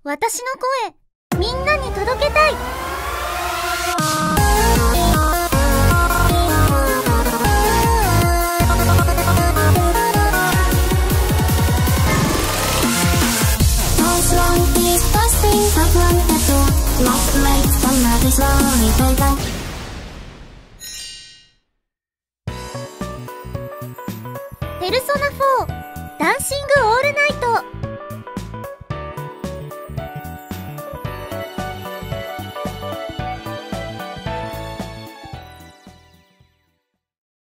私の声、みんなに届けたい。ペルソナ4ダンシングオールナイト。